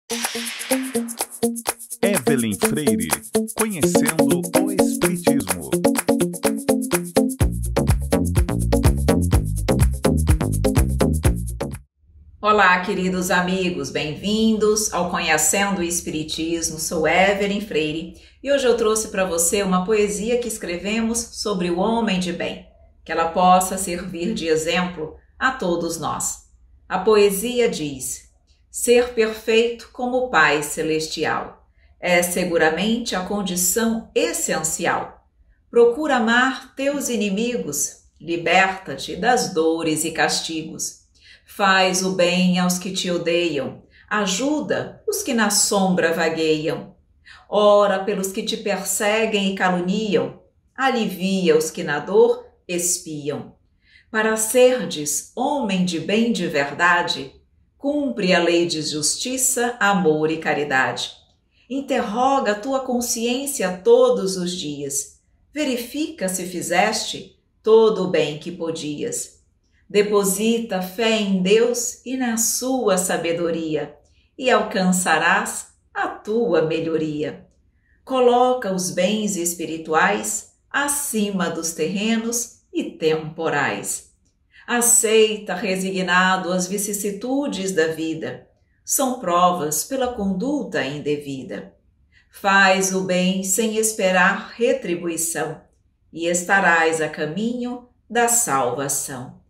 Evelyn Freire, conhecendo o Espiritismo. Olá, queridos amigos, bem-vindos ao Conhecendo o Espiritismo. Sou Evelyn Freire e hoje eu trouxe para você uma poesia que escrevemos sobre o homem de bem, que ela possa servir de exemplo a todos nós. A poesia diz: ser perfeito como o Pai Celestial é seguramente a condição essencial. Procura amar teus inimigos, liberta-te das dores e castigos. Faz o bem aos que te odeiam, ajuda os que na sombra vagueiam. Ora pelos que te perseguem e caluniam, alivia os que na dor espiam. Para serdes homem de bem de verdade, cumpre a lei de justiça, amor e caridade. Interroga a tua consciência todos os dias. Verifica se fizeste todo o bem que podias. Deposita fé em Deus e na sua sabedoria, e alcançarás a tua melhoria. Coloca os bens espirituais acima dos terrenos e temporais. Aceita resignado as vicissitudes da vida, são provas pela conduta indevida. Faz o bem sem esperar retribuição, e estarás a caminho da salvação.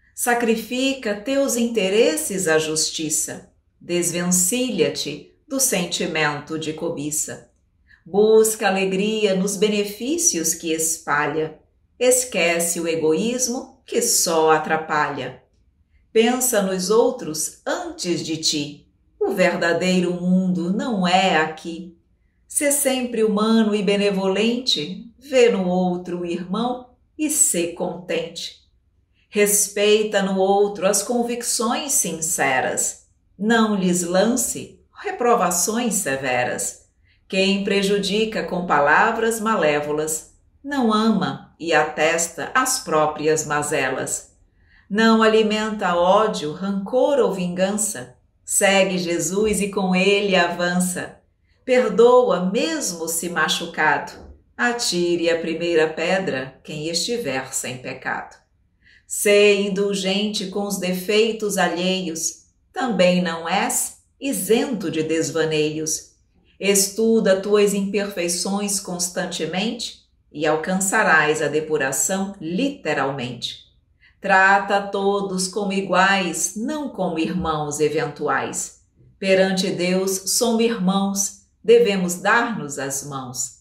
Sacrifica teus interesses à justiça, desvencilha-te do sentimento de cobiça. Busca alegria nos benefícios que espalha, esquece o egoísmo que só atrapalha. Pensa nos outros antes de ti, o verdadeiro mundo não é aqui. Sê sempre humano e benevolente, vê no outro o irmão e sê contente. Respeita no outro as convicções sinceras, não lhes lance reprovações severas. Quem prejudica com palavras malévolas, não ama e atesta as próprias mazelas. Não alimenta ódio, rancor ou vingança, segue Jesus e com ele avança. Perdoa mesmo se machucado, atire a primeira pedra quem estiver sem pecado. Sê indulgente com os defeitos alheios, também não és isento de desvaneios. Estuda tuas imperfeições constantemente e alcançarás a depuração literalmente. Trata a todos como iguais, não como irmãos eventuais. Perante Deus somos irmãos, devemos dar-nos as mãos.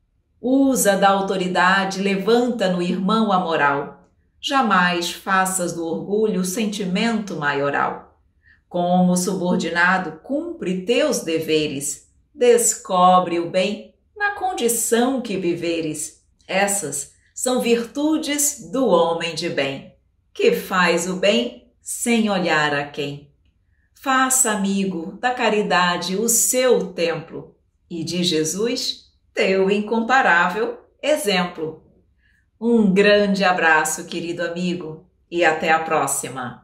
Usa da autoridade, levanta no irmão a moral. Jamais faças do orgulho sentimento maioral. Como subordinado, cumpre teus deveres. Descobre o bem na condição que viveres. Essas são virtudes do homem de bem, que faz o bem sem olhar a quem. Faça, amigo, da caridade o seu templo e de Jesus teu incomparável exemplo. Um grande abraço, querido amigo, e até a próxima!